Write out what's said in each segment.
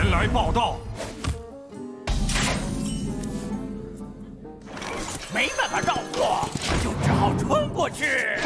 前来报道。 没办法绕过，就只好冲过去。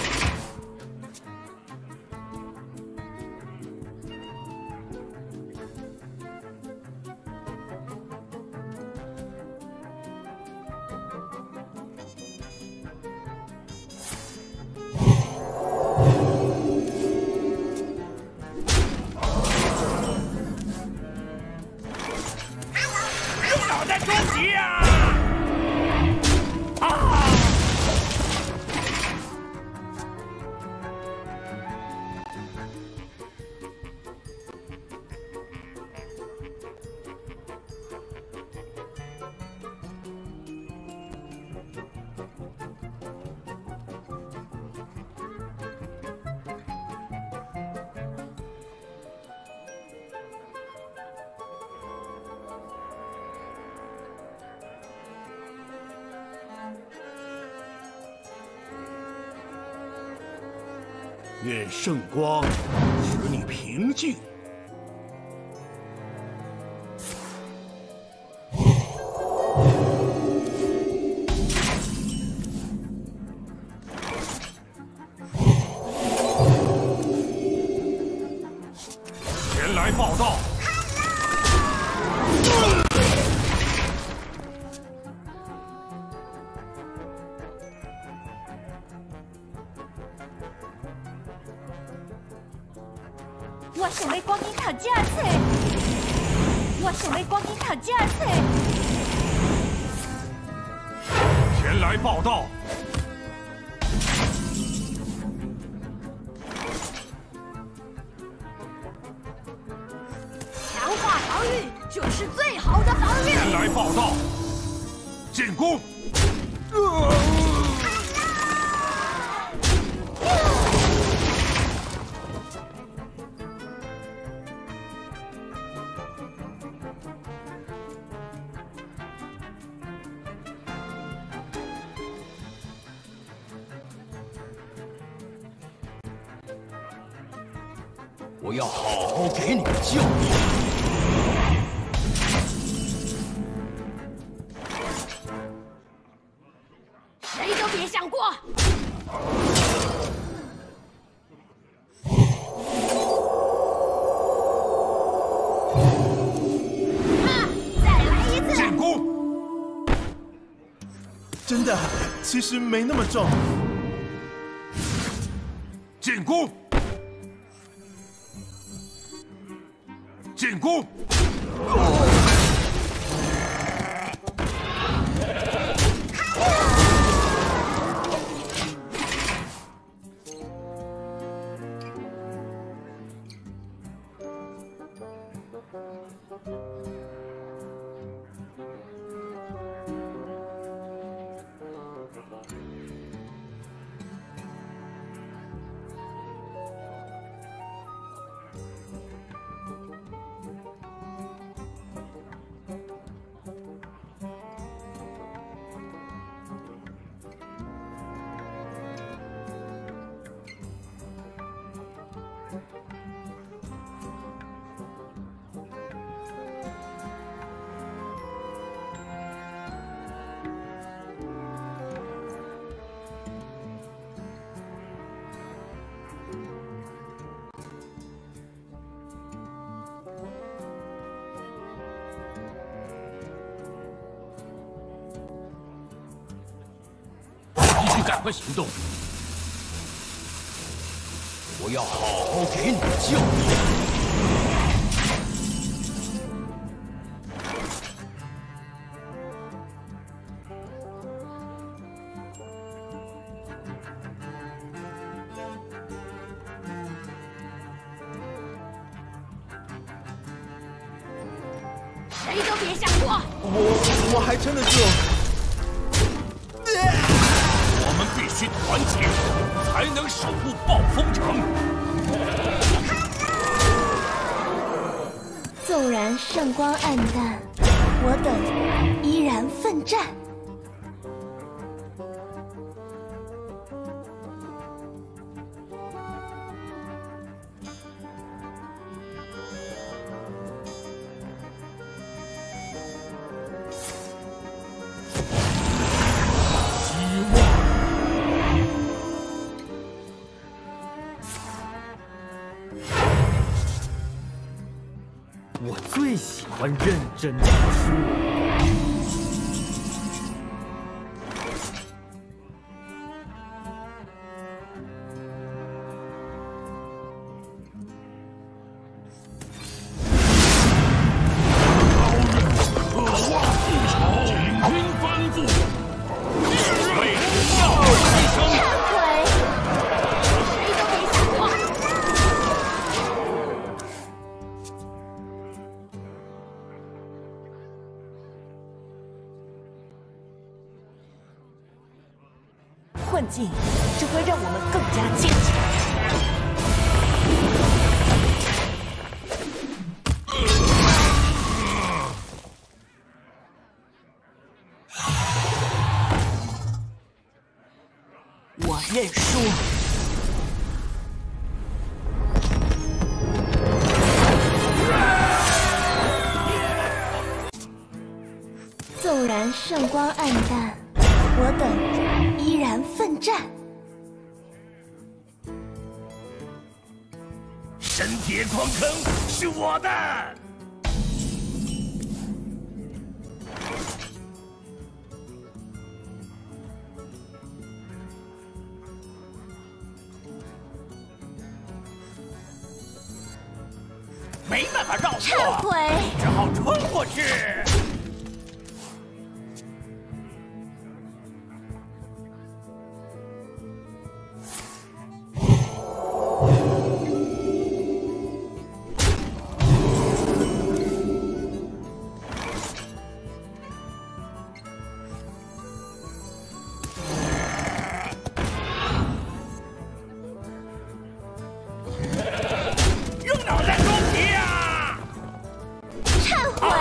愿圣光使你平静。前来报道。 我想要赶紧读这册，我想要赶紧读这册。 前来报道。 强化防御就是最好的防御。 前来报道。进攻。 我要好好给你个教训！ 谁都别想过！再来一次！ 进攻！ 真的，其实没那么重。 进攻！ 进攻！ 赶快行动！我要好好给你个教训！ 谁都别想过！ 我还撑得住。 我们必须团结，才能守护暴风城。 纵然圣光暗淡，我等依然奋战。 喜欢认真读书。 渴望复仇，请听吩咐，为荣耀而牺牲。 忏悔！谁都别想过。困境只会让我们更加坚强。我认输。纵然圣光暗淡，我等依然奋战。 神铁矿坑是我的。没办法绕忏过， 悔！ 只好冲过去。用脑袋装皮呀！ 忏悔！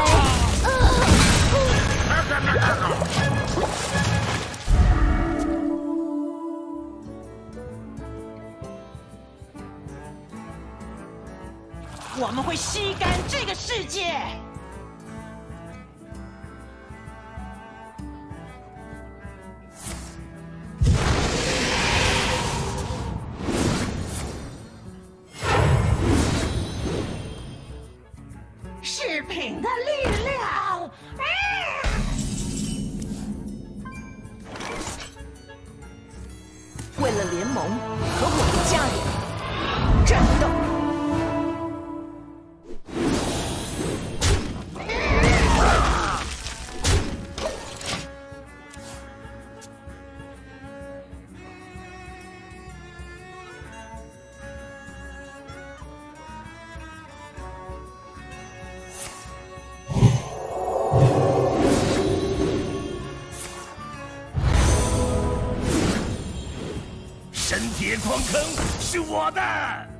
我们会吸干这个世界。视频的力量。 为了联盟和我的家人，战斗！ 神铁矿坑是我的。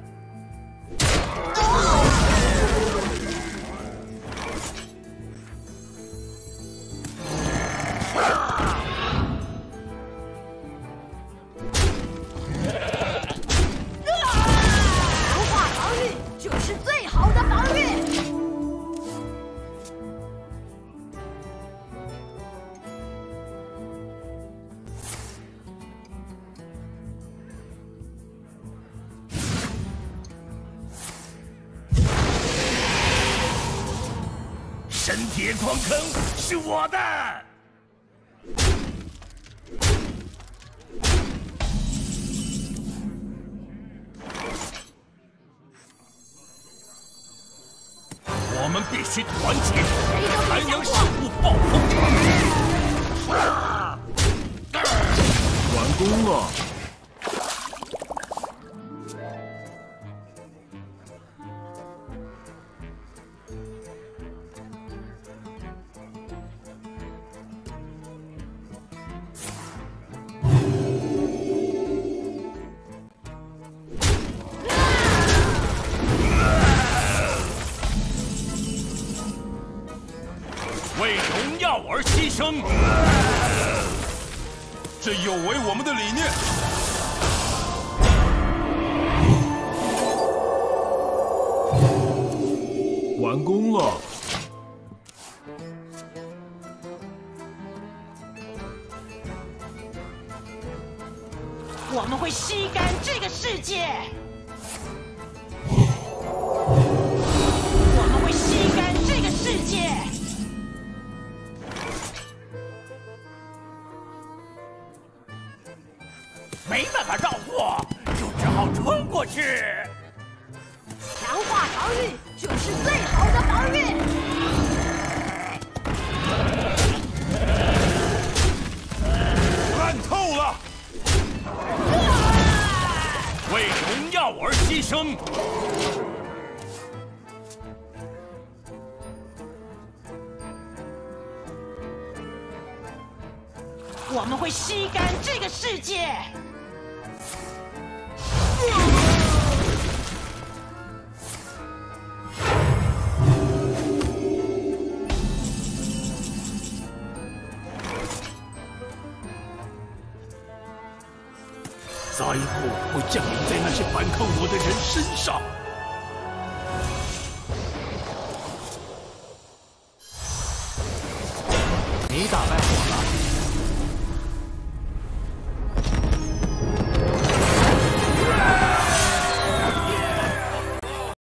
不怕防御就是最好的防御。 神铁矿坑是我的。我们必须团结，才能守护暴风城。 完工了。 为荣耀而牺牲， 这有违我们的理念。 完工了。 我们会吸干这个世界。我们会吸干这个世界。 没办法绕过，就只好冲过去。 强化防御就是最好的防御。 烂透了！ 为荣耀而牺牲。 我们会吸干这个世界。 灾祸会降临在那些反抗我的人身上。 你打败我了。